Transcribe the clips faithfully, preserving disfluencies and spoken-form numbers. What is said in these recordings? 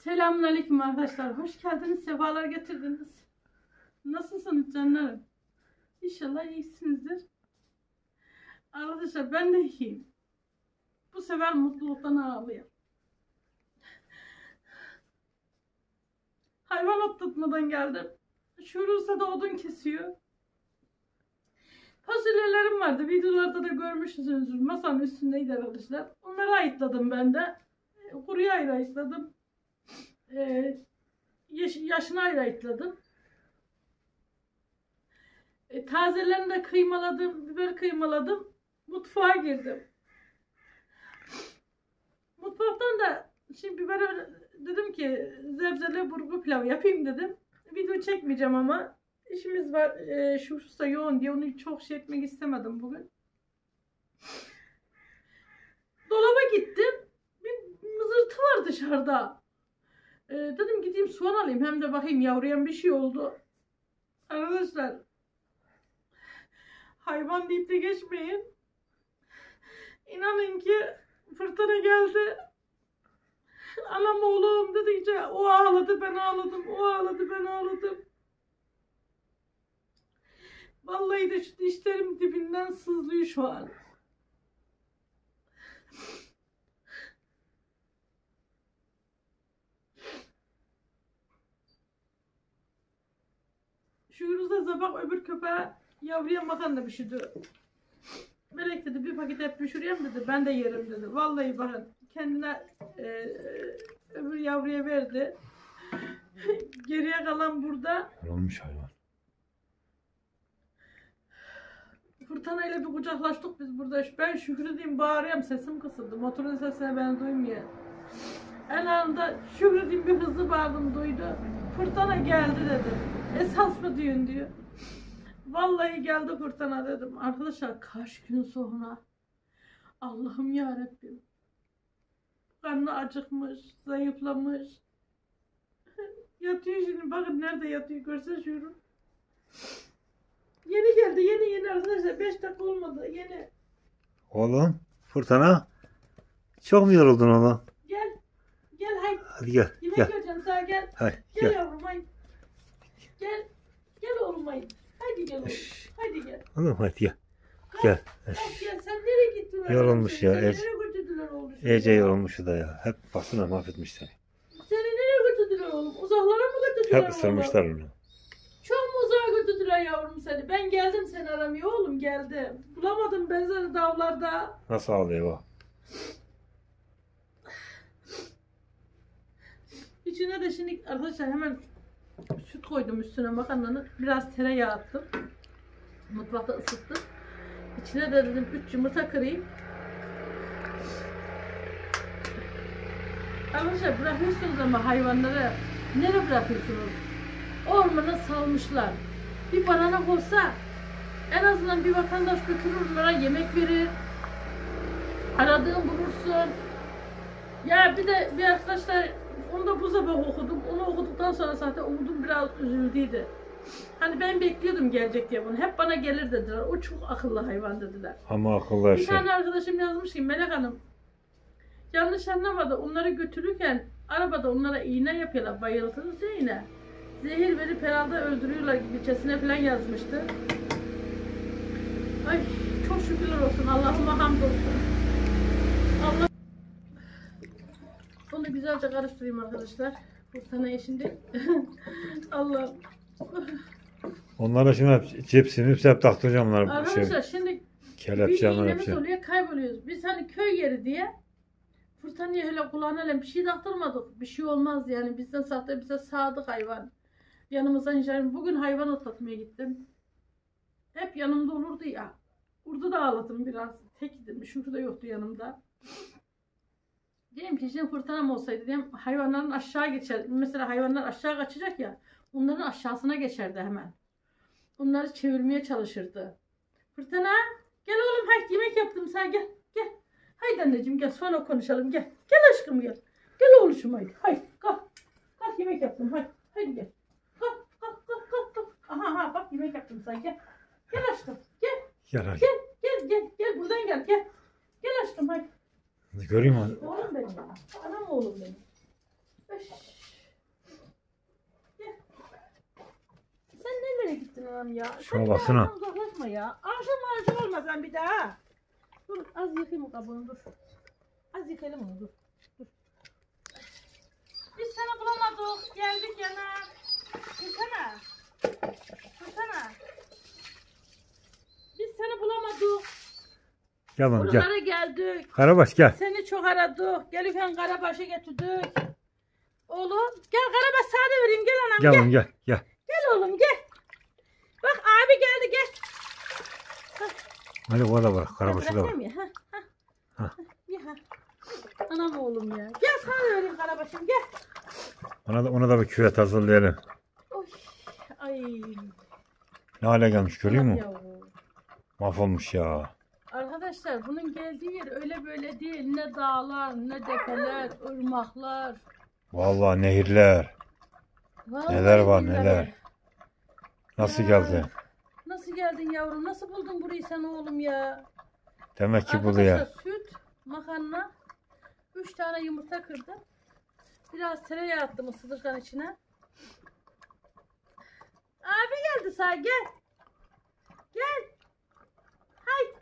Selamünaleyküm arkadaşlar. Hoş geldiniz. Sefalar getirdiniz. Nasılsınız canlarım? İnşallah iyisinizdir. Arkadaşlar ben de iyiyim. Bu sefer mutluluktan ağlıyorum. Hayvan otlatmadan geldim. Şurası da odun kesiyor. Fasulyelerim vardı. Videolarda da görmüşsünüzdür. Masanın üstündeydi arkadaşlar. Onları ayıtladım ben de. Kuruya ayrı ayıtladım. Ee, yaş yaşına ayrı ayıtladım. E, tazelerini de kıymaladım. Biber kıymaladım. Mutfağa girdim. Mutfaktan da şimdi biber dedim ki zebzeli burgu pilav yapayım dedim. Video çekmeyeceğim ama işimiz var. E, şu usta yoğun diye onu çok şey etmek istemedim bugün. Dolaba gittim. Bir mızırtı var dışarıda. E, dedim gideyim soğan alayım. Hem de bakayım yavruyan bir şey oldu. Arkadaşlar hayvan deyip de geçmeyin. İnanın ki fırtına geldi. Anam oğlum dedikçe o ağladı, ben ağladım. O ağladı, ben ağladım. Vallahi de şu dişlerim dibinden sızlıyor şu an. Şu Yunus'la sabah öbür köpeğe yavruya makarna pişirdi. Melek dedi bir paket hep pişireyim dedi. Ben de yerim dedi. Vallahi bakın kendine e, öbür yavruya verdi. Geriye kalan burada. Olmuş hayvan. Fırtına ile bir kucaklaştık biz burada. Ben Şükrü diyeyim bağırıyorum, sesim kısıldı. Motorun sesine ben duymuyorum. En anda Şükrü diyeyim bir hızlı bağırdım, duydu. Fırtına geldi dedi. Esas mı diyorsun diyor. Vallahi geldi fırtına dedim. Arkadaşlar kaç gün sonra. Allah'ım yarabbim. Karnı acıkmış, zayıflamış. Yatıyor şimdi, bakın nerede yatıyor, görsen şunu. Yeni geldi, yeni yeni arkadaşlar. beş dakika olmadı, yeni. Oğlum fırtına. Çok mu yoruldun oğlum? Gel. Gel haydi. Hadi gel. Yemek Gel. vereceğim sana, gel. Haydi Gel, gel. yavrum haydi. Gel. Gel oğlum haydi. Haydi gel oğlum. Haydi gel. Oğlum hadi gel. Gel. Bak gel, sen nereye gittin? Yorulmuş ya, Seni Ece. nereye götürdüler oğlum? Ece yorulmuş da ya. Hep basına mahvetmiş seni. Seni nereye götürdüler oğlum? Uzaklara mı götürdüler Hep oğlum? ısırmışlar onu. Çok mu uzağa götürdüler yavrum seni? Ben geldim seni aramaya oğlum, geldim. Bulamadım ben seni dağlarda. Nasıl ağlıyor o? İçine de şimdi arkadaşlar hemen süt koydum üstüne makarnanın. Biraz tereyağı attım. Mutfakta ısıttım. İçine de dedim üç yumurta kırayım. Arkadaşlar bırakıyorsunuz ama hayvanları nereye bırakıyorsunuz? Ormana salmışlar. Bir baranak olsa en azından bir vatandaş götürür onlara yemek verir. Aradığın bulursun. Ya bir de bir arkadaşlar onu da bu sabah okudum. Onu okuduktan sonra zaten umudum biraz üzüldüydü. Hani ben bekliyordum gelecek diye bunu. Hep bana gelir dediler. O çok akıllı hayvan dediler. Ama akıllı Bir şey. tane arkadaşım yazmış ki Melek Hanım yanlış anlamadı. Onları götürürken arabada onlara iğne yapıyorlar. Bayıltınca iğne. Zehir verip herhalde öldürüyorlar gibicesine falan yazmıştı. Ay çok şükürler olsun. Allah'ıma hamdolsun. Allah. Onu güzelce karıştırayım arkadaşlar. Fırtınaya şimdi. Allah. Onlara şimdi hep cipsini hepsi hep taktıracağım onlara. Arkadaşlar Şey, şimdi kelepçe bir onlar iğnemiz hepsi. oluyor, kayboluyoruz. Biz hani köy yeri diye fırtınaya hele kulağına hele bir şey taktırmadık. Bir şey olmaz yani. Bizden sahte, bize sadık hayvan. Yanımızdan inşallah. Bugün hayvan otlatmaya gittim. Hep yanımda olurdu ya. Burada da ağladım biraz. Tek idim. Şurada yoktu yanımda. Diyelim ki şimdi fırtınam olsaydı diyelim hayvanların aşağı geçer. Mesela hayvanlar aşağı kaçacak ya. Onların aşağısına geçerdi hemen. Onları çevirmeye çalışırdı. Fırtına gel oğlum, haydi yemek yaptım sana, gel gel. Haydi anneciğim gel, sonra konuşalım, gel. Gel aşkım gel. Gel oğluşum haydi. Haydi kalk. Kalk yemek yaptım haydi. Haydi gel. Kalk kalk kalk kalk. kalk. Aha aha bak yemek yaptım sana, gel. Gel aşkım gel. Gel hadi. Gel gel gel gel buradan gel gel. Gel aşkım haydi. Göreyim mi? Oğlum benim. Anam oğlum benim. Öş. nereye gittin anam ya? Şuna Sen baksana. bir ağzından uzaklaşma ya. Akşam akşam olma sen bir daha. Dur az yıkayayım o kabuğunu dur. Az yıkayalım onu dur. Dur. Biz seni bulamadık. Geldik yana. Dursana. Dursana. Biz seni bulamadık. Gel oğlum gel. Buralara geldik. Karabaş gel. Seni çok aradık. Gelirken Karabaş'a getirdik. Oğlum gel Karabaş sade vereyim gel anam Gel gel. oğlum gel. Gel. Gel oğlum gel. Bak abi geldi gel. Hadi o da var. Karabaş'ı da var. Bırakayım ya. Ha, ha. Ha. Ya, ha. Anam oğlum ya. Gel sana vereyim Karabaş'ım gel. Ona da, ona da bir küvet hazırlayalım. Oy. Ay. Ne hale gelmiş görüyor Anam musun? yavrum. Mahvolmuş ya. Arkadaşlar bunun geldiği yer öyle böyle değil. Ne dağlar, ne tepeler, ırmaklar. Vallahi nehirler. Vallahi Neler var, billahi. neler. Nasıl Ya. geldi? Nasıl geldin yavrum? Nasıl buldun burayı sen oğlum ya? Demek ki buldu Arkadaşlar ya. süt, makarna, üç tane yumurta kırdım. Biraz tereyağı attım ısıtırken içine. Abi geldi sağ gel. Gel. Hay.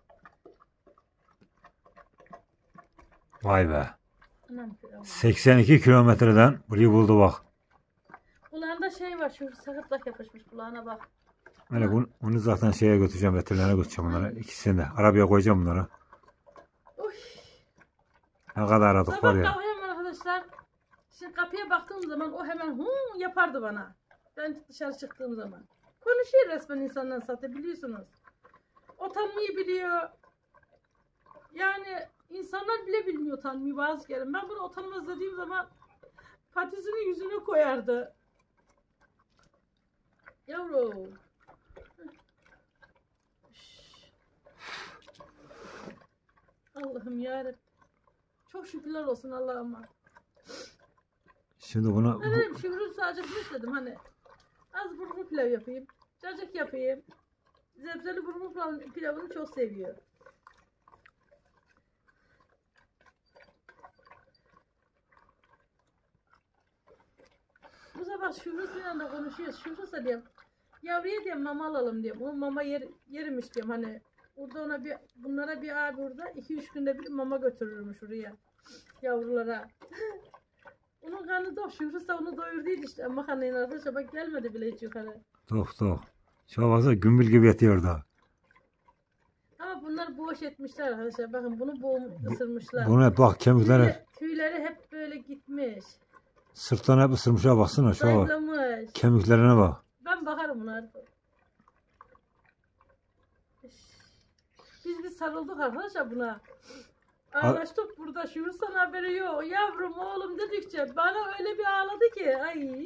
Vay be. Anam kıyamam. seksen iki kilometreden burayı buldu bak. Kulağında şey var şu sakıtlak yapışmış kulağına bak. Öyle bunu, bunu zaten şeye götüreceğim, veterinere götüreceğim bunları. İkisini de. Arabaya koyacağım bunları. Uy. Ne kadar aradık var Sabah ya. kalkıyorum arkadaşlar. Şimdi kapıya baktığım zaman o hemen hu yapardı bana. Ben dışarı çıktığım zaman. Konuşuyor resmen insandan zaten biliyorsunuz. Utanmayı biliyor. Yani insanlar bile bilmiyor utanmayı bazı kere. Ben bunu utanmaz dediğim zaman patisini yüzüne koyardı. Yavrum. Allah'ım yarabbim. Çok şükürler olsun Allah'ıma. Şimdi buna Ben dedim şükür sadece bunu dedim hani. Az burgu pilav yapayım. Cacık yapayım. Zebzeli burgu pilavını çok seviyor. Bu sabah Şükrü'yle de konuşuyoruz. Şükrü'se diyorum. Yavruya diyorum mama alalım diyorum. O mama yer, yerimiş diyorum hani. Orada ona bir bunlara bir abi orada iki üç günde bir mama götürürmüş oraya. Yavrulara. Onun karnı da Şükrü'se onu doyurduydu işte. Makarnayın arkadaşlar bak gelmedi bile hiç yukarı. tok tok. Şuna baksana gümbül gibi yatıyor da. Ama bunlar boğuş etmişler arkadaşlar. Bakın bunu boğum ısırmışlar. Buna bak kemikleri, Tüyleri, tüyleri hep böyle gitmiş. sırttan hep ısırmışa baksana şuna bak. Zayıflamış. Kemiklerine bak. Ben bakarım buna artık. Biz bir sarıldık arkadaşlar buna. Ağlaştık burada. Şuursan haberi yok. Yavrum oğlum dedikçe bana öyle bir ağladı ki. Ay.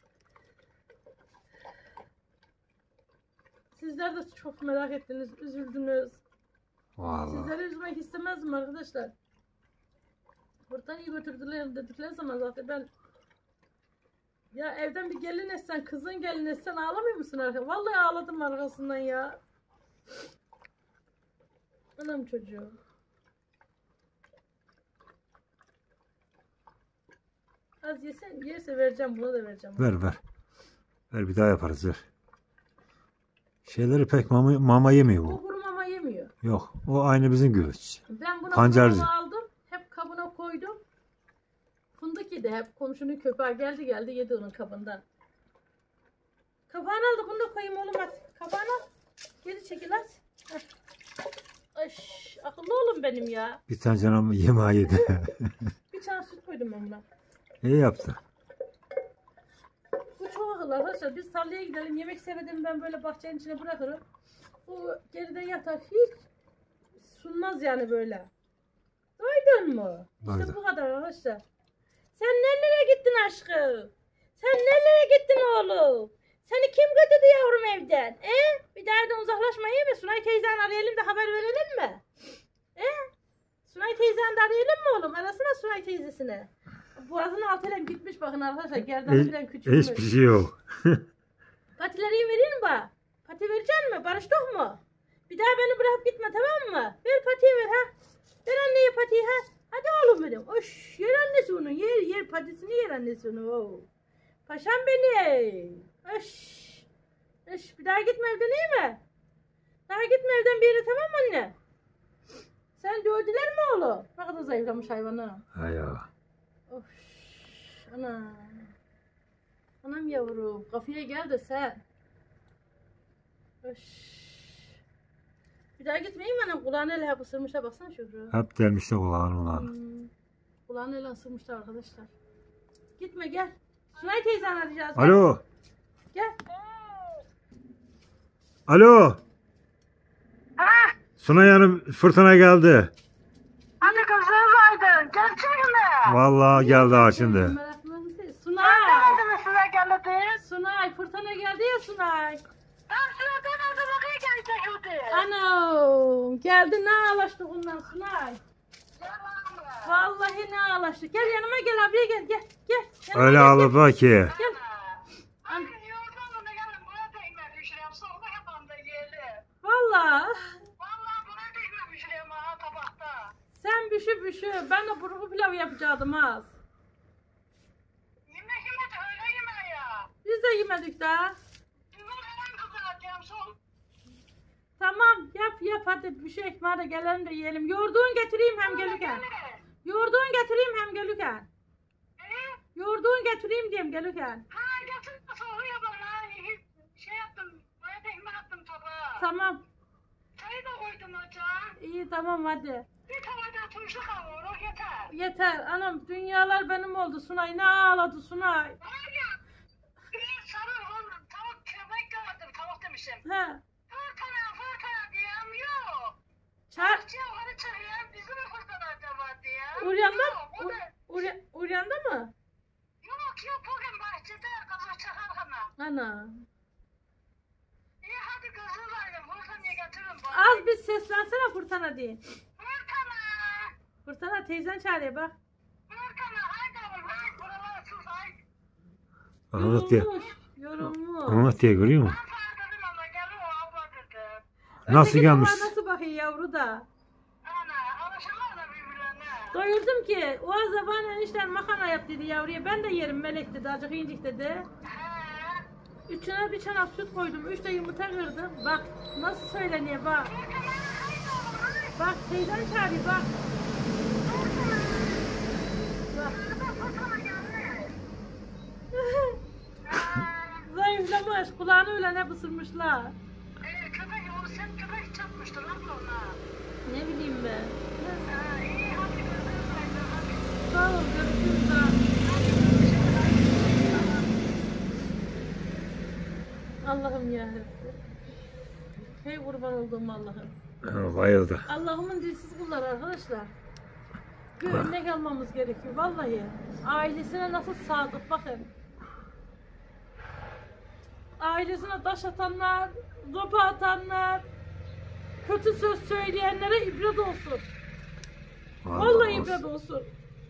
Sizler de çok merak ettiniz. Üzüldünüz. Vallahi. Sizleri üzmek istemezdim arkadaşlar. Buradan iyi götürdüler dedikleri zaman zaten ben ya evden bir gelin etsen, kızın gelin etsen ağlamıyor musun arkadaşlar? Vallahi ağladım arkasından ya. Anam çocuğum. Az yesen, yerse vereceğim, buna da vereceğim. Ver ver. Ver bir daha yaparız ver. Şeyleri pek mama, mama yemiyor Bu bu. kuru mama yemiyor. Yok. O aynı bizim gibi. Ben buna Pancarcı. kuru mama aldım. Hep kabına koydum. Fındık yedi hep. Komşunun köpeği geldi geldi yedi onun kabından. Kabağını aldı. Bunu da koyayım oğlum hadi. Kabağını al. Geri çekil az. Heh. Ay, akıllı oğlum benim ya. Bir tane canım yemeği yedi. Bir tane süt koydum ben buna. İyi yaptı. Bu çok akıllı arkadaşlar. Biz tarlaya gidelim. Yemek sevmediğimi ben böyle bahçenin içine bırakırım. Bu geride yatar. Hiç sunmaz yani böyle. Duydun mu? İşte Duydum. bu kadar arkadaşlar. Sen nerelere gittin aşkım? Sen nerelere gittin oğlum? Seni kim götürdü yavrum evden? E? Bir daha da uzaklaşmayın mı? Sunay teyzen arayalım da haber verelim mi? E? Sunay teyzen de arayalım mı oğlum? Arasana Sunay teyzesine. Boğazının altıyla gitmiş bakın arkadaşlar. Gerdanı falan küçülmüş. Hiçbir şey yok. Patileri vereyim mi bak? Pati verecek mi? Barıştık mu? Bir daha beni bırakıp gitme tamam mı? Ver patiyi ver ha. Ver anneye patiyi ha. Hadi oğlum benim. Oş, yer annesi onu. Yer yer patisini yer annesi onu. Oo. Paşam benim. Oş. Eş, bir daha gitme evden iyi mi? Daha gitme evden bir yere tamam mı anne? Sen dövdüler mi oğlum? Ne kadar zayıflamış hayvanı. Ha ya. Of. Ana. Anam yavrum. Kafaya gel de sen. Öş. Bir daha gitmeyin mi anam? Kulağını ele hep ısırmışlar. Baksana Şükrü. Hep delmişler kulağını ulan. Hmm. Kulağını ele ısırmışlar arkadaşlar. Gitme gel. Sunay teyzen arayacağız. Gel. Alo. Gel. Alo. Ha, Sunay Hanım fırtına geldi. hadi kızınız aydın. Gerçek mi? Vallahi geldi ha şimdi. Meraklandı. Sunay. Nerede size geldi? Sunay fırtına geldi ya Sunay. Ben size demedim bakayım gelecek. Anam geldi ne ağlaştık ondan Sunay. Yalan mı? Vallahi ne ağlaştık. Gel yanıma gel abiye gel gel gel. Yanıma Öyle gel, ağladı ki. Gel. Hani yoldan da gelin buna değmemiş. Sonra yapan da yiyelim. Valla. Vallahi buna değmemiş ha tabakta. Sen büşü büşü. Ben de burgu pilavı yapacaktım az. Yemek yemek öyle yeme ya. Biz de yemedik daha. Bunu hemen kızartacağım son. Tamam yap yap hadi bir şey ekmeğe de gelelim de yiyelim. Yoğurduğun getireyim hem gelirken. Yoğurduğun getireyim hem gelirken. Yoğurduğun getireyim diyeyim gelirken. Ha getir soğuyor bana. Şey yaptım. Böyle değme attım tabağa. Tamam. Çayı da koydum ocağa. İyi tamam hadi. Bir tavada turşu kavurur yeter. Yeter anam dünyalar benim oldu Sunay. Ne ağladı Sunay. Var ya. Bir sarı oğlum. Tavuk köpek gördüm. Tavuk demişim. He. Fırtına fırtına diyem yok. Çar. Çarşıya hadi çağırıyor. Bizim mi fırtına acaba diye. Uryanda Yok, o mı? da- Urya- Uryanda mı? Yok yok bugün bahçede kızı çakar hemen. Ana. İyi hadi kızı verdim. Fırtınayı getirin bana. Az bir seslensene Fırtına diye. Fırtına. Fırtına teyzen çağırıyor bak. Fırtına haydi oğlum. Haydi buralara sus haydi. Anlat diye. Yorulmuş. Yorulmuş. Anlat diye görüyor Ben musun? sana dedim ama gelin o abla dedi. Nasıl Öteki gelmiş? tabağa nasıl bakıyor yavru da? Ana alışırlar da birbirlerine. Doyurdum ki. O zaman enişten makarna yap dedi yavruya. Ben de yerim melek dedi. Acık incik dedi. He. Üçüne bir çanak süt koydum. Üç de yumurta kırdım. Bak nasıl söyleniyor bak. Bak teyzen çağırıyor bak. Bak. Zayıflamış. Kulağını öyle ne ısırmışlar. Ee, köpek o sen köpek çarpmıştır abla ona. Ne bileyim ben. Ha, iyi hadi gözünüz aydın hadi. Sağ ol görüşürüz daha. Allah'ım ya. Hey kurban olduğum Allah'ım. Ha, bayıldı. Allah'ımın dilsiz kulları arkadaşlar. Bir örnek almamız gerekiyor vallahi. Ailesine nasıl sadık bakın. Ailesine taş atanlar, zopa atanlar, kötü söz söyleyenlere ibret olsun. Vallahi ibret olsun.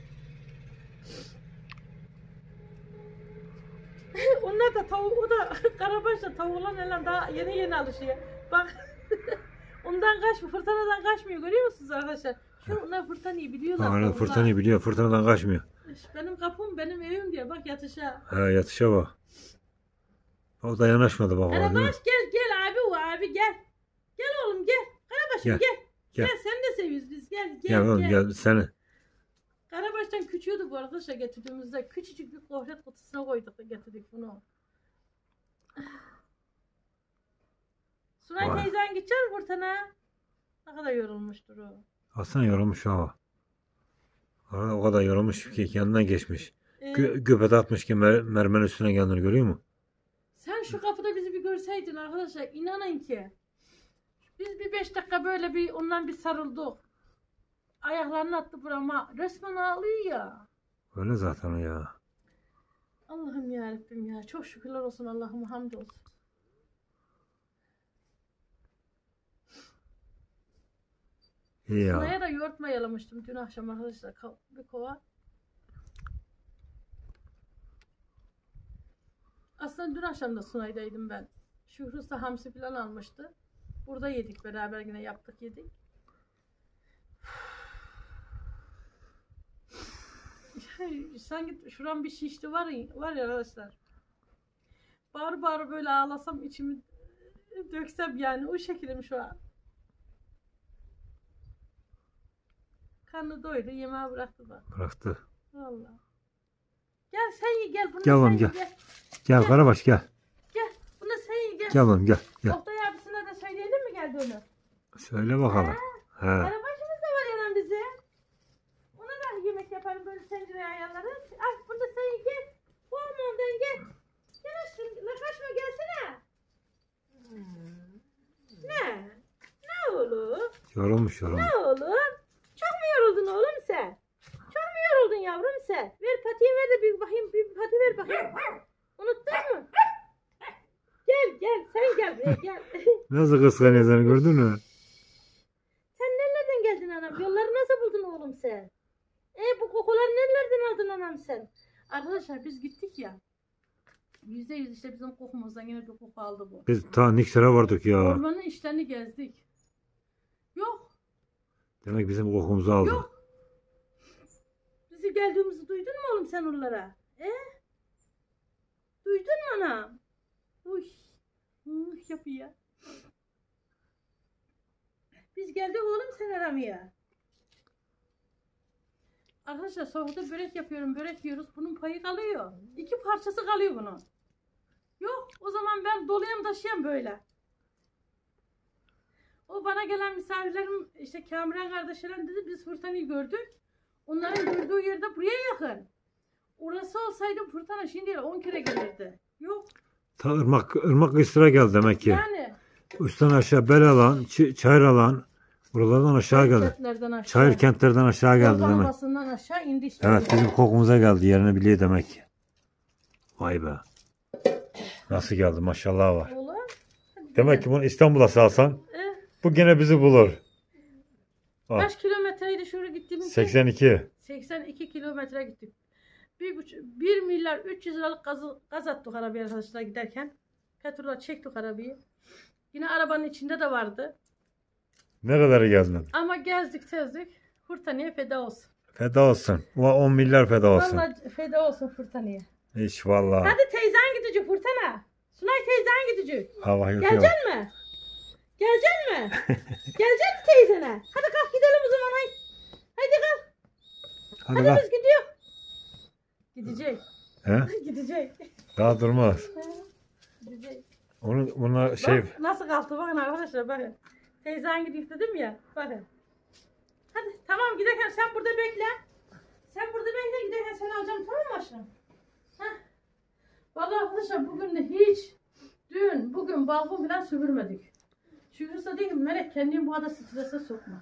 Onlar da tavuk, o da karabaşla tavuğla neler daha yeni yeni alışıyor. Bak ondan kaçmıyor, fırtınadan kaçmıyor görüyor musunuz arkadaşlar? Şu onlar fırtınayı biliyorlar. Aynen tavuklar. fırtınayı biliyor. Fırtınadan kaçmıyor. Benim kapım benim evim diyor bak yatışa. Ha yatışa bak. O da yanaşmadı bak. Karabaş değil mi? gel gel abi o abi gel. Gel oğlum gel. Karabaşım Gel, gel. Gel. gel. Seni de seviyoruz biz gel gel Gel oğlum gel. gel seni. Karabaş'tan küçüğüydü bu arkadaşlar getirdiğimizde. Küçücük bir kohlet kutusuna koyduk da getirdik bunu. Sunay Vay. teyzen gidecek mi Fırtına? Ne kadar yorulmuştur o. Aslında yorulmuş ama. Arada o kadar yorulmuş ki yanından geçmiş. Ee, Gö göbet atmış ki mer mermer üstüne geldiğini görüyor musun? sen şu kapıda bizi bir görseydin arkadaşlar inanın ki. Biz bir beş dakika böyle bir ondan bir sarıldık. Ayaklarını attı burama. Resmen ağlıyor ya. Öyle zaten o ya. Allah'ım yarabbim ya. Çok şükürler olsun Allah'ıma hamdolsun. İyi ya. Sunay'a da yoğurt mayalamıştım dün akşam arkadaşlar. Ka- Bir kova. Aslında dün akşam da Sunay'daydım ben. Şükrü Usta hamsi falan almıştı. Burada yedik beraber yine yaptık yedik. Sanki şuram bir şişti var ya, var ya arkadaşlar. Bağır bağır böyle ağlasam içimi Döksem yani o şekilim şu an. Karnı doydu, yemeği bıraktı bak. Bıraktı. Vallahi. Gel sen ye gel. Bunu Gel sen oğlum, ye, gel. gel. Gel Karabaş gel. Gel. Bunu sen ye gel. Gel oğlum gel. Gel. Oktay abisine de söyleyelim mi geldi onu? Söyle bakalım. He. Karabaşımız da var yanan bize. Ona da yemek yaparım böyle tencereye ayarlarız. Ay burada sen ye gel. Korkma ondan gel. Gel aşkım. La kaçma gelsene. Ne? Ne oğlum? Yorulmuş yorulmuş. Ne oğlum? Çok mu yoruldun oğlum sen? Çok mu yoruldun yavrum sen? Ver patiyi ver de bir bakayım. Bir pati ver bakayım. Unuttun mu? Gel gel sen gel buraya gel. Nasıl kıskanıyor seni gördün mü? Sen nerelerden geldin anam? Yolları nasıl buldun oğlum sen? E bu kokuları nerelerden aldın anam sen? Arkadaşlar biz gittik ya. Yüzde yüz işte bizim kokumuzdan yine bir koku aldı bu. Biz ta Niksar'a vardık ya. Ormanın işlerini gezdik. Yok. Demek bizim kokumuzu aldı. Yok. Bizi geldiğimizi duydun mu oğlum sen oralara? E? Duydun mu anam? Uy. Uy yapıyor. Biz geldik oğlum sen aramaya. Arkadaşlar soğukta börek yapıyorum. Börek yiyoruz. Bunun payı kalıyor. İki parçası kalıyor bunun. Yok. O zaman ben doluyum taşıyayım böyle. O bana gelen misafirlerim işte Kamuran kardeşlerim dedi biz fırtınayı gördük. Onların gördüğü yerde buraya yakın. Orası olsaydı fırtına şimdi on kere gelirdi. Yok. Ta ırmak, ırmak kıyısına geldi demek ki. Yani. Üstten aşağı bel alan, ç- çayır alan. Buralardan aşağı geldi. Kentlerden aşağı. Çayır kentlerden aşağı geldi Yoldan demek. Ovası'ndan aşağı indi işte. Evet bizim kokumuza geldi. Yerini biliyor demek ki. Vay be. Nasıl geldi maşallah var. Oğlum. Demek ki bunu İstanbul'a salsan Eh, bu gene bizi bulur. Bak, kaç kilometreydi şuraya gittiğimiz? seksen iki. seksen iki kilometre gittik. Bir, buçuk, bir milyar üç yüz liralık gaz, gaz attık arabaya arkadaşlar giderken. Petrola çektik arabayı. Yine arabanın içinde de vardı. Nerelere geldin? Ama gezdik tezdik. Fırtınaya feda olsun. Feda olsun. Ulan on milyar feda olsun. Vallahi feda olsun fırtınaya. Hiç vallahi. Hadi teyzen gidecek fırtına. Sunay teyzen gidecek. Hava yok yok. Gelecek mi? Gelecek mi? Gelecek mi teyzene? Hadi kalk gidelim o zaman. Haydi, haydi kalk. Hadi Hadi lan. biz gidiyor. Gidecek. He? Gidecek. Daha durmaz. Gidecek. Onu buna şey Bak, nasıl kalktı bakın arkadaşlar bakın. Teyzen gidiyor dedim ya. Bakın. Hadi tamam giderken sen burada bekle. Sen burada bekle giderken seni alacağım tamam mı aşkım? Heh. Vallahi arkadaşlar bugün de hiç dün bugün balkon falan süpürmedik. Çünkü size dedim Melek kendini bu kadar strese sokma.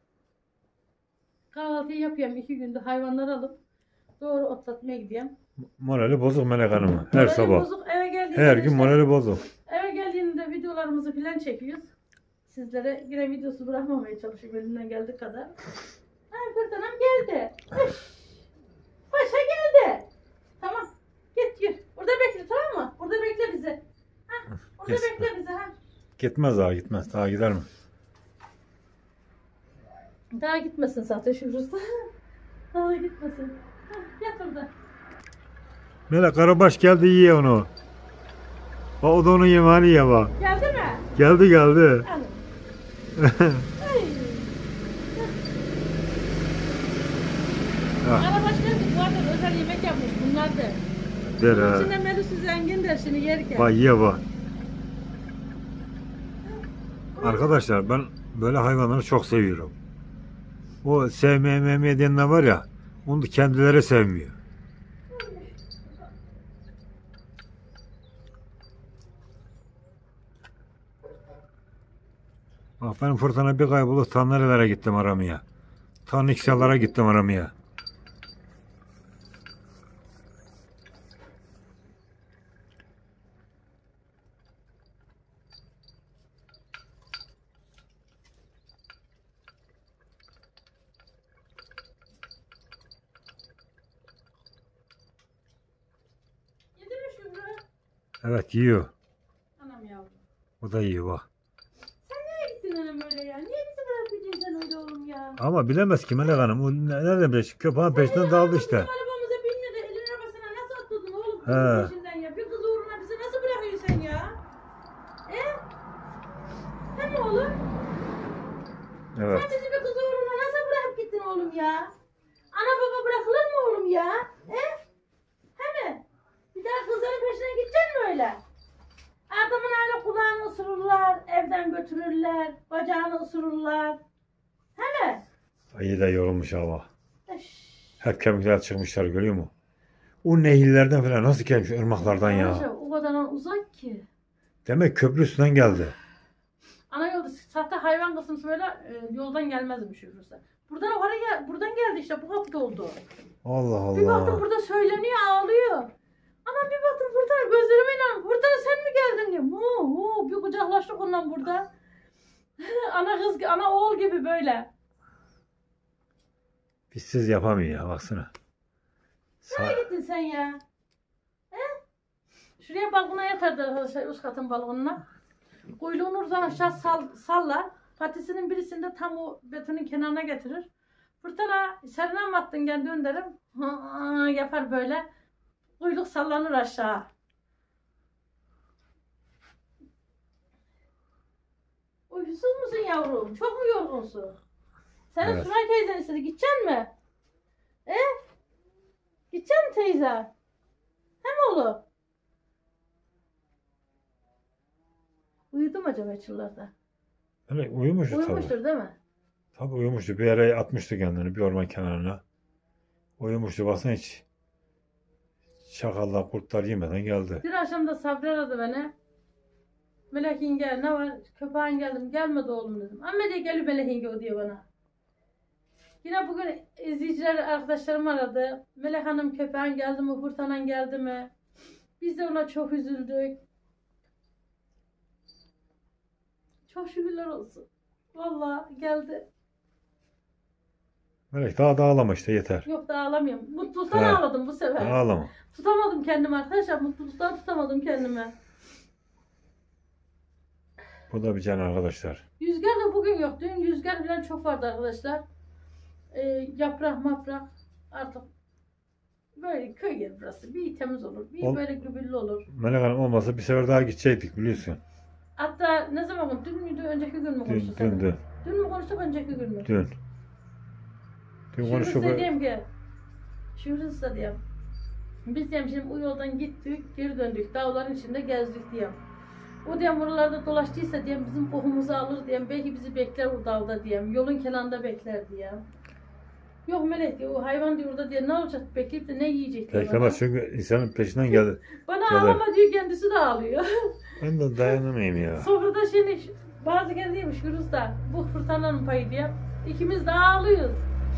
Kahvaltıyı yapayım iki günde hayvanları alıp doğru otlatmaya gideyim. morali bozuk Melek Hanım. Her Morali sabah. bozuk, eve geldiğinde Her gün işte- morali bozuk. Eve geldiğinde videolarımızı falan çekiyoruz. Sizlere yine videosu bırakmamaya çalışıyorum elimden geldiği kadar. Ha fırtınam geldi. Üş. Paşa geldi. Tamam. Git gir. Burada bekle tamam mı? Burada bekle bizi. Ha, burada Yes. bekle bizi ha. Gitmez daha gitmez. Daha gider mi? Daha gitmesin zaten şu usta. Daha gitmesin. Ha, yat orada. Melek Karabaş geldi yiye onu. Bak o da onun yemeğini ye bak. Geldi mi? Geldi geldi. Al. Ay. Ha. Arabaşlar bu arada özel yemek yapmış bunlar da. Der Bunun ha. içinde Melis'i zengin der şimdi yerken. Bak ye bak. Arkadaşlar ben böyle hayvanları çok seviyorum. O sevmeye mevmeye diyenler var ya, onu da kendileri sevmiyor. Bak ben fırtına bir kayboldu, ta nerelere gittim aramaya. Ta Niksalara gittim aramaya. Yedi mi Şükrü? Evet yiyor. Anam yavrum. O da yiyor bak. Sen nereye gittin anam öyle ya? Niye bizi bırakıp gittin sen öyle oğlum ya? Ama bilemez ki Melek Hanım. O nereden bilecek? Köpeğin peşinden daldı işte. Bizim arabamıza binmedi. Elin arabasına nasıl atladın oğlum? He. Kızın peşinden ya. Bir kız uğruna bizi nasıl bırakıyorsun sen ya? E? Evet. Sen bizi bir kız uğruna nasıl bırakıp gittin oğlum ya? Ana baba bırakılır mı oğlum ya? He? He mi? Bir daha kızların peşine gideceksin mi öyle? Adamın öyle kulağını ısırırlar, evden götürürler, bacağını ısırırlar. He mi? İyi de yorulmuş hava. Eş. Hep kemikler çıkmışlar, görüyor musun? O nehirlerden falan nasıl gelmiş, ırmaklardan Arkadaşlar, ya. o kadar uzak ki. Demek köprü üstünden geldi. Ana yolda sahte hayvan kısmı böyle e, yoldan gelmezmiş yürürse. Buradan oraya buradan geldi işte bu kapıda oldu. Allah Bir baktım Allah. burada söyleniyor ağlıyor. Anam bir baktım burada gözlerime inan. Burada sen mi geldin diyor. Hu hu bir kucaklaştık ondan burada. Ana kız ana oğul gibi böyle. Bizsiz yapamıyor ya, baksana. Sa- Nereye gittin sen ya? He? Şuraya balkona yatardı arkadaşlar üst katın balkonuna. Kuyruğunu oradan aşağı sal, sallar. Patisinin birisinde tam o betonun kenarına getirir. Fırtına serine mi attın gel dön derim. Ha, yapar böyle. Kuyruk sallanır aşağı. Uykusuz musun yavrum? Çok mu yorgunsun? Senin Evet. Suray teyzen istedi. Gideceksin mi? E? Gideceksin mi teyze? Hem oğlum? Uyudu mu acaba çıllarda? Öyle uyumuştu tabii. Uyumuştur değil mi? Tabii uyumuştu. Bir yere atmıştı kendini, bir orman kenarına. Uyumuştu. Baksana hiç çakallar, kurtlar yemeden geldi. Bir akşam da Sabri aradı beni. Melek yenge ne var? Köpeğin geldim. Gelmedi oğlum dedim. Amma diye geliyor Melek yenge o diyor bana. Yine bugün izleyiciler arkadaşlarım aradı. Melek Hanım köpeğin geldi mi? Hurtanan geldi mi? Biz de ona çok üzüldük. Çok şükürler olsun. Vallahi geldi. Melek daha da ağlama işte, yeter. Yok da ağlamıyorum. Mutluluktan He. ağladım bu sefer. Daha ağlama. Tutamadım kendimi arkadaşlar. Mutluluktan tutamadım kendimi. Bu da bir can arkadaşlar. Rüzgar da bugün yok. Dün rüzgar falan çok vardı arkadaşlar. Ee, yaprak maprak artık böyle köy yeri burası. Bir temiz olur. Bir Ol- böyle gübüllü olur. Melek Hanım olmasa bir sefer daha gidecektik, biliyorsun. Hatta ne zaman dün müydü önceki gün mü Dün, konuştuk? dün, dün. Dün mü konuştuk önceki gün mü? Dün. Dün Şurası konuştuk. diyeyim ki. Şurası da diyeyim. Biz diyeyim şimdi o yoldan gittik geri döndük. Dağların içinde gezdik diyeyim. O diyeyim buralarda dolaştıysa diyeyim bizim kohumuzu alır diyeyim. Belki bizi bekler o dağda diyeyim. Yolun kenarında bekler diyeyim. Yok Melek diyor, o hayvan diyor orada diye ne olacak bekleyip de ne yiyecek diyor bana. Beklemez çünkü insanın peşinden geldi. Bana Gelir. ağlama diyor kendisi de ağlıyor. Ben de dayanamayayım ya. Sonra da şimdi şu- bazı kere diyormuş Yunus'ta bu fırtınanın payı diye. İkimiz de ağlıyoruz.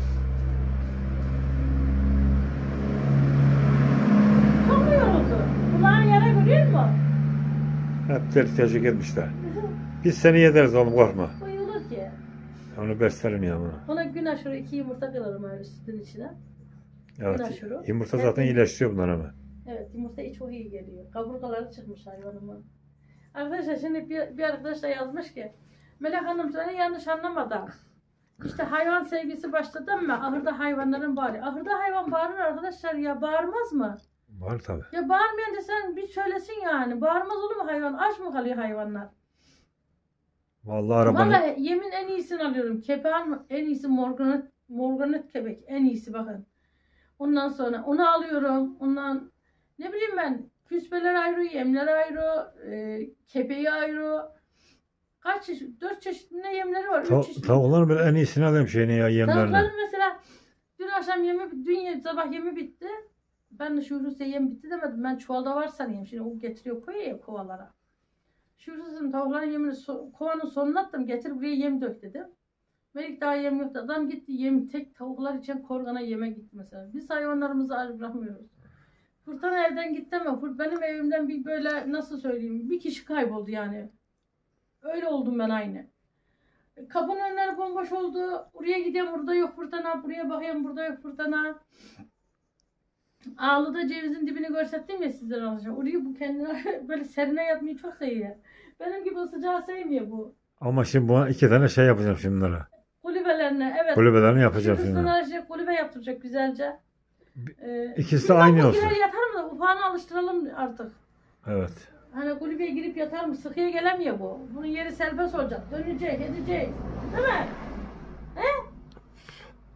Çok mu yoruldu? Kulağın yara görüyor musun? Hep dert teşvik etmişler. Biz seni yederiz oğlum, korkma. Uyulur ki. Onu beslerim ya bunu. Ona gün aşırı iki yumurta kırarım öyle sütün içine. Evet. aşırı. Yumurta Evet. zaten iyileştiriyor bunlar hemen. Evet yumurta çok iyi geliyor. Kaburgaları çıkmış hayvanımın. Arkadaşlar şimdi bir, bir arkadaş da yazmış ki Melek Hanım seni yanlış anlamadan. İşte hayvan sevgisi başladı mı? Ahırda hayvanların bağırıyor. Ahırda hayvan bağırır arkadaşlar ya, bağırmaz mı? Var tabii. Ya bağırmayan da sen bir söylesin yani. Bağırmaz olur mu hayvan? Aç mı kalıyor hayvanlar? Vallahi arabanın Vallahi yemin en iyisini alıyorum. Kepeğin en iyisi morganet, morganet kepek. En iyisi bakın. Ondan sonra onu alıyorum. Ondan ne bileyim ben küspeler ayrı, yemler ayrı, e, kepeği ayrı. Kaç çeşit? Dört çeşit ne yemleri var? Üç Ta- çeşit. tavukların böyle en iyisini alayım şeyini ya, yemlerini. Tavukların mesela dün akşam yemi, dün ye- sabah yemi bitti. Ben de Şuhruz'da yem bitti demedim. Ben çuvalda var sanayım. Şimdi o getiriyor koyuyor ya kovalara. Şuhruz'un tavukların yemini so- kovanın sonuna attım. Getir buraya yem dök dedim. Melik daha yem yoktu. Adam gitti yem tek tavuklar için korgana yeme gitti mesela. Biz hayvanlarımızı aç bırakmıyoruz. Furtan evden gitti ama Furt benim evimden bir böyle nasıl söyleyeyim bir kişi kayboldu yani. Öyle oldum ben aynı. Kapının önleri bomboş oldu. Oraya gidiyorum burada yok Furtana. Buraya bakıyorum burada yok Furtana. Ağlı'da cevizin dibini görsettim ya sizlere arkadaşlar. Orayı bu kendine böyle serine yatmayı çok seviyor. Benim gibi sıcağı sevmiyor bu. Ama şimdi buna iki tane şey yapacağım şimdi bunlara. Kulübelerine evet. Kulübelerini yapacağım şimdi. Şurasına şey, kulübe yaptıracak güzelce. Ee, İkisi bir de aynı bakın olsun. girer yatar mı da ufağını alıştıralım artık. Evet. Hani kulübeye girip yatar mı? Sıkıya gelemiyor bu. Bunun yeri serbest olacak. Dönecek, edecek. Değil mi?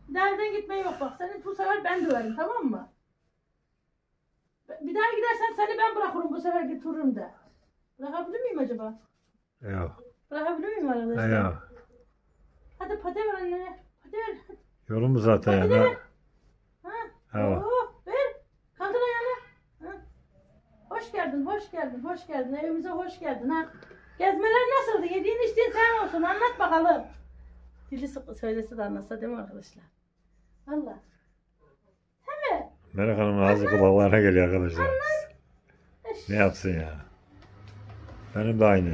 Bir daha evden gitme yok bak. Seni bu sefer ben döverim, tamam mı? Bir daha gidersen seni ben bırakırım, bu sefer götürürüm de. Bırakabilir miyim acaba? Yok. Bırakabilir miyim arkadaşlar? Yok. Hadi pate ver annene. Pate ver. Yolum mu zaten Pate ya? ver. Ha? Evet. Oo, ver. Kaldır ayağını. Ha? Hoş geldin, hoş geldin, hoş geldin. Evimize hoş geldin ha. Gezmeler nasıldı? Yediğin içtiğin sen olsun. Anlat bakalım. Dili sıkı söylese de anlatsa değil mi arkadaşlar? Valla. Değil mi? Melek Hanım'ın ağzı kulaklarına geliyor arkadaşlar. Ne yapsın ya? Benim de aynı.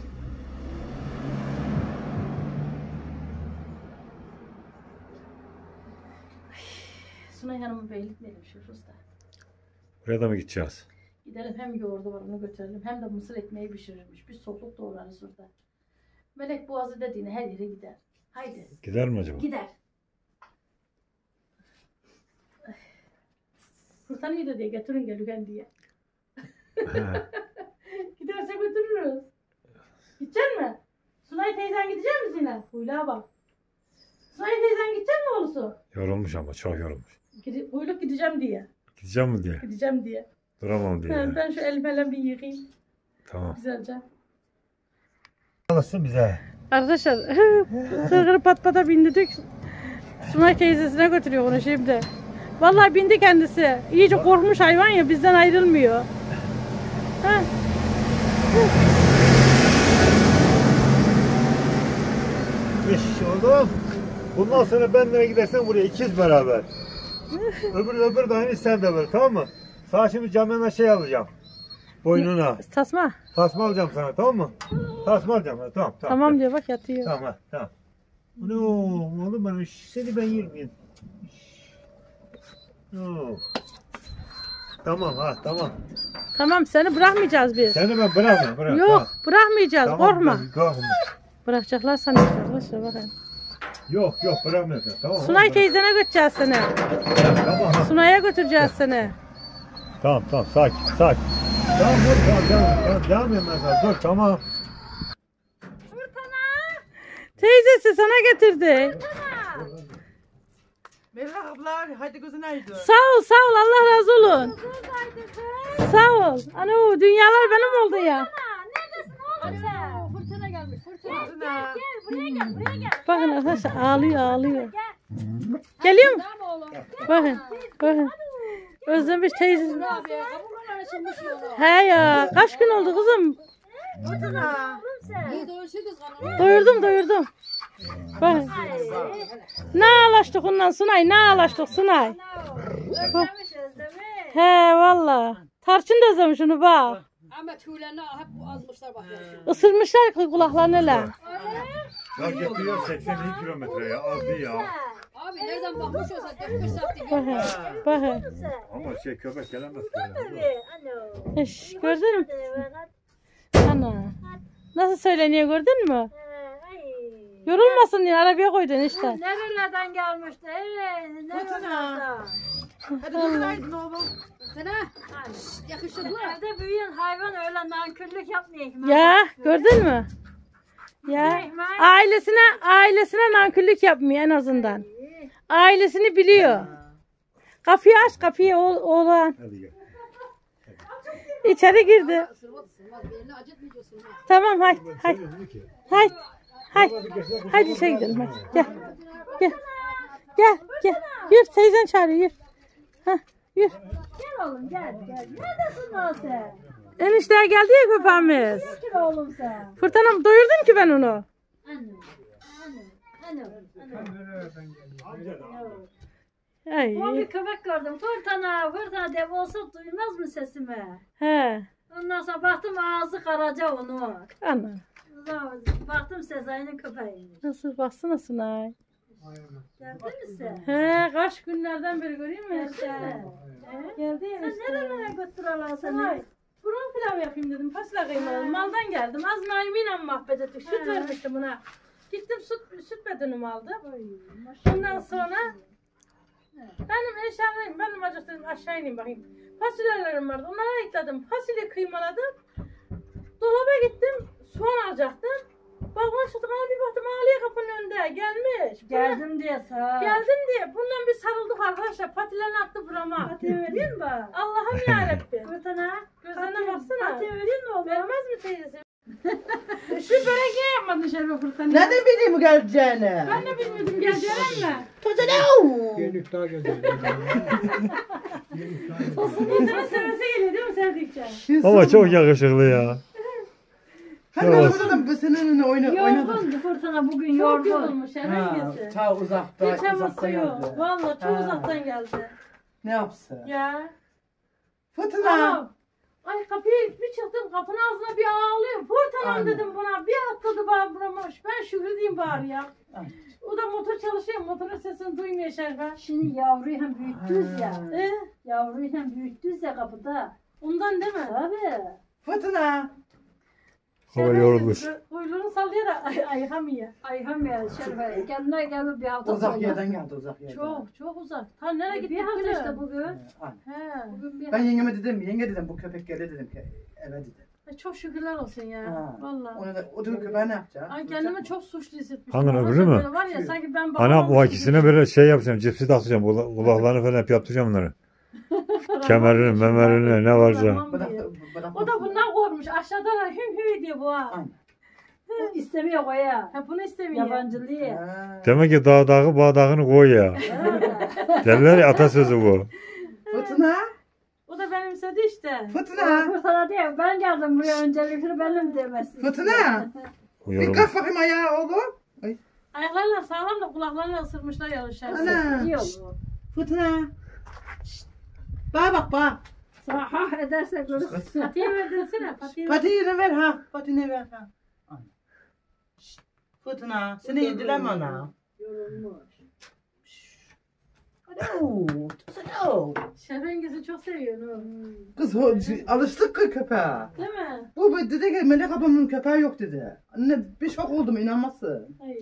Sunay Hanım'ı beylikleyelim şu usta. Buraya da mı gideceğiz? Gidelim, hem yoğurdu var onu götürelim, hem de mısır ekmeği pişirirmiş. Bir soğuk doğrarız orada. Melek Boğazı dediğine her yere gider. Haydi. Gider mi acaba? Gider. Furtan iyi de diye getirin gelirken diye. Giderse götürürüz. Gidecek mi? Sunay teyzen gidecek mi yine? Huyluğa bak. Sunay teyzen gidecek mi oğlusu? Yorulmuş ama çok yorulmuş. Gide- Huyluk gideceğim diye. Gideceğim mi diye. Gideceğim diye. Duramam diye. Ben, ben şu elimi bir yıkayayım. Tamam. Güzelce. Alırsın bize. Arkadaşlar kırgır pat pata bindirdik. Sunay teyzesine götürüyor onu şimdi. Vallahi bindi kendisi. İyice korkmuş hayvan ya, bizden ayrılmıyor. Ha. İş oğlum. Bundan sonra ben nereye gidersen buraya ikiz beraber. öbür öbür de aynı sen de böyle, tamam mı? Sana şimdi camına şey alacağım. Boynuna. Tasma. Tasma alacağım sana, tamam mı? Tasma alacağım sana, tamam tamam. Tamam diyor bak, yatıyor. Tamam ha, tamam. No, oğlum ben seni ben yerim. No. Tamam ha, tamam. Tamam, seni bırakmayacağız biz. Seni ben bırakmam, bırak. Yok, tamam. bırakmayacağız. Tamam, Korkma. ben korkma. Bırakacaklar sana işte arkadaşlar, bakın. Yok yok bırakmıyorsun, tamam. Sunay tamam. teyzene götüreceğiz seni. Tamam ha. Sunay'a götüreceğiz seni. Tamam tamam, sakin sakin. Tamam dur, tamam tamam, tamam devam edin ben, dur tamam. Teyzesi sana getirdi. Melek abla hadi gözün aydın. Sağ ol, sağ ol, Allah razı olsun. Sağ ol. Ano, dünyalar benim oldu ya. Neredesin oğlum sen? Fırtına gelmiş. Fırtına. Fırtına. Gel buraya gel. Buraya gel. Bakın arkadaşlar, ağlıyor ağlıyor. Geliyor mu? Tamam oğlum. Bakın, bakın. Özlemiş teyze. Abi kapılar açılmış yolu. He ya, kaç gün oldu kızım? Fırtına. İyi doyursuyduk onu. Doyurdum, doyurdum. Bakın. Ne ağlaştık ondan Sunay, ne ağlaştık Sunay. Özlemiş özlemiş. He valla. Tarçın da özlemiş onu bak. Ama tüylerini hep azmışlar bak. Isırmışlar kulaklarını hele. Ya getiriyor seksen iki kilometre ya, az değil ya. Abi nereden bakmış olsa dört beş saatte Bakın, görmüş. bakın. Ama şey köpek gelemez ki. Eş, gördün mü? Ana. Nasıl söyleniyor gördün mü? Yorulmasın diye arabaya koydun işte. Nerelerden gelmişti? Ee, Fırtına. Hadi gözün aydın oğlum. Fırtına. Yakışıklı. Evde büyüyen hayvan öyle nankörlük yapmıyor. Ya gördün mü? Ya ailesine ailesine nankörlük yapmıyor en azından. Ailesini biliyor. Kapıyı aç, kapıyı oğ oğlan. Hadi gel. İçeri girdi. Sırmaz sırmaz. Birini acıtmayacak sırmaz. Tamam haydi haydi. Haydi. Haydi. Haydi içeri gidelim hadi. Gel. Gel. Gel gel. Yürü, teyzen çağırıyor, yürü. Hah, yürü. Gel oğlum gel gel. Neredesin lan sen? Enişteye geldi ya köpeğimiz. Gel oğlum sen. Fırtınam doyurdum ki ben onu. Annem. Annem. Annem. Ay. O bir köpek gördüm. Fırtına, fırtına dev olsa duymaz mı sesimi? He. Ondan sonra baktım ağzı karaca onu. Ana. Baktım Sezai'nin köpeğiymiş. Nasıl baksana Sunay. Geldin mi sen? He, kaç günlerden beri göreyim mi? Geldi. Geldi ya Sen işte. nerelere götürüyorlar Sunay. seni? Fırın pilav yapayım dedim. Fasulye kıymalı. Maldan geldim. Az Naimi'yle muhabbet ettik. Süt He. vermiştim buna. Gittim süt, süt bedenimi aldım. Ondan sonra benim eşyalarım, benim acıktım, aşağı ineyim bakayım. Fasulyelerim vardı. Onları ayıkladım. Fasulye kıymaladım. Dolaba gittim. Soğan alacaktım. Balkona çıktık ama bir baktım ağlıyor kapının önünde. Gelmiş. Geldim diye sağ. Geldim diye. Bundan bir sarıldık arkadaşlar. Patilerini attı burama. Hadi vereyim mi? Allah'ım yarabbim. Fırtına. Gözlerine baksana. Hadi vereyim mi oğlum? Vermez mi teyzesi? Bir börek niye yapmadın Şerife Fırtına? Ne de bileyim geleceğini. Ben de bilmiyordum geleceğini mi? Tuzu ne o? Günlük daha güzel. İnsanın sevmesi geliyor değil mi sevdikçe? Ama çok yakışıklı ya. Hani ben burada bu senin oyunu oynadım. Yorgundu fırtına bugün Çok yorgun. yorulmuş Ha, herkesi. ta uzakta, Hiç uzakta havası yok. geldi. Valla çok Ha. uzaktan geldi. Ne yapsın? Ya. Fırtına. Ama ay kapıya bir çıktım kapının ağzına bir ağlıyor. Fırtınam Aynen. dedim buna. Bir atladı bana buramış. Ben Şükrü diyeyim bari ya. Aynen. O da motor çalışıyor. Motorun sesini duymuyor Şerife. Şimdi yavruyu hem büyüttüz ya. Ha. E, Yavruyu hem büyüttüz ya kapıda. ondan değil mi? Tabii. Fırtına. Hava Şerife yorulmuş. dedi, Kuyruğunu sallıyor da ay, ayıkamıyor. Ayhan ya Şerife. Kendine gelip bir hafta Uzak sonra. yerden geldi uzak yerden. Çok çok uzak. Ta nereye E, gittik bir hafta bile? işte bugün. Ha, aynen. He. Bugün bir Ben yengeme dedim, yenge dedim bu köpek geldi dedim ki eve dedim. Ay, çok şükürler olsun ya. Ha. Vallahi. Ona da o da köpeği ne yapacak? Ay kendimi çok suçlu hissetmiştim. Hangi Ondan öbürü sonra mü? böyle Var ya Şu. sanki ben Ana babammışım bu ikisine gibi. böyle şey yapacağım. Cipsi takacağım. Kula- Kulaklarını falan hep yaptıracağım bunları. kemerini, memerini, ne varsa. Bırakmam Bırak, diye. bırak, O da bundan korkmuş. Aşağıdan hüm hü diye bu ha. Aynen. O istemiyor o ya. Ha bunu istemiyor. Yabancılığı. Ha. Demek ki dağ dağı bağ dağını koy ya. Derler ya atasözü bu. Fırtına. O da benimsedi işte. Fırtına. Fırtına değil. Ben geldim buraya öncelikle benim demesi. Fırtına. Bir Uyuyorum. kalk bakayım ayağa oğlum. Ay. Ayaklarıyla sağlam da kulaklarıyla ısırmışlar yarışlar. Ana. İyi olur. Fırtına. Şşt. Bana bak bak. Sana ha ederse görürsün. Patiye ver desene. Patiye ver. Patiğini ver ha. Patiğini ver ha. Aynen. Şşt. Fırtına. Seni yedirem ana. Yorulmuş. Alo. Alo. Şerengesi çok seviyor onu. Kız o, alıştık kız köpeğe. Değil mi? Bu dedi ki Melek ablamın köpeği yok dedi. Anne bir şok oldum inanmazsın. Ay.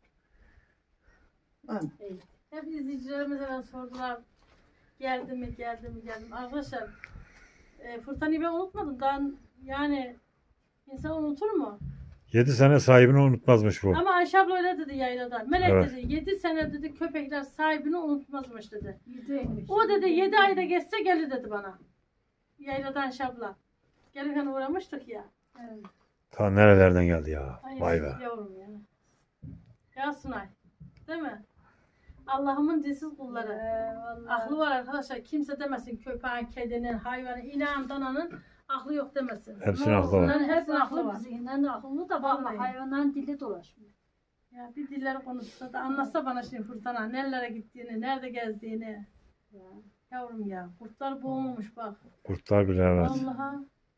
Aynen. Hep izleyicilerimize ben sordular. Geldi mi geldi mi geldi mi. Arkadaşlar e, Fırtına'yı ben unutmadım. Daha yani insan unutur mu? Yedi sene sahibini unutmazmış bu. Ama Ayşe abla öyle dedi yaylada. Melek Evet. dedi yedi sene dedi köpekler sahibini unutmazmış dedi. Gideymiş. O dedi yedi ayda geçse gelir dedi bana. Yaylada Ayşe abla. Gelirken uğramıştık ya. Evet. Ta nerelerden geldi ya. Ay, Vay be. Yavrum ya. Ya Sunay. Değil mi? Allah'ımın dilsiz kulları. Ee, vallahi. Aklı var arkadaşlar. Kimse demesin köpeğin, kedinin, hayvanın, inan, dananın aklı yok demesin. Hepsinin aklı var. Bunların hepsinin aklı aklı var. bizinden de akıllı da vallahi Vallahi. hayvanların dili dolaşmıyor. Ya bir dilleri konuşsa da anlatsa bana şimdi Fırtına nerelere gittiğini, nerede gezdiğini. Ya. Yavrum ya kurtlar boğulmuş bak. Kurtlar bile evet. Vallahi.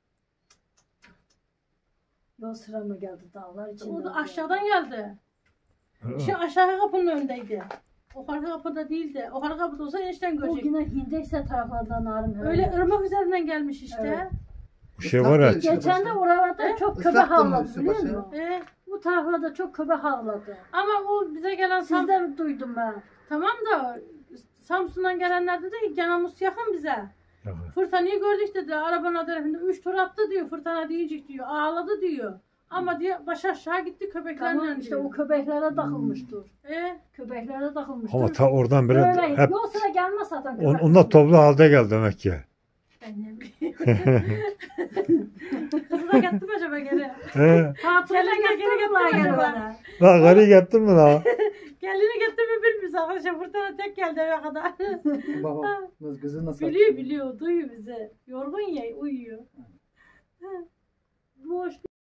Yol sıra mı geldi dağlar içinden? O da aşağıdan geldi. Şu aşağı kapının önündeydi. Yukarı kapıda değildi. Yukarı kapıda olsa enişten O görecek. yine Hindekse taraflardan ağrım. Öyle ırmak üzerinden gelmiş işte. Evet. Bir şey var ya. Geçen de oralarda He? çok köpek Islattın mı havladı üstü biliyor başı? musun? Ee, Bu taraflarda çok köpek havladı. ama o bize gelen Sam Sizden duydum ben. tamam da Samsun'dan gelenler dedi ki Genamus yakın bize. Fırtınayı gördük dedi. Arabanın tarafında üç tur attı diyor. Fırtına diyecek diyor. Ağladı diyor. Ama diyor baş aşağı gitti köpeklerle Tamam işte diyor. o köpeklere takılmıştır. Ee, Köpeklere takılmıştır. Ama ta oradan böyle Böyle hep yol sıra gelmez zaten on, köpek. onlar toplu halde geldi demek ki. ben ne bileyim. Kızı da gitti mi acaba geri? He. Tatile Gelin de geri getirdiler getirdiler geri bana. bana. Lan karıyı getirdin mi lan? Gelini gitti mi bilmiyoruz arkadaşlar. Fırtına tek geldi eve kadar. Baba nasıl kızı nasıl? biliyor biliyor. Duyuyor bizi. Yorgun ya uyuyor. Boş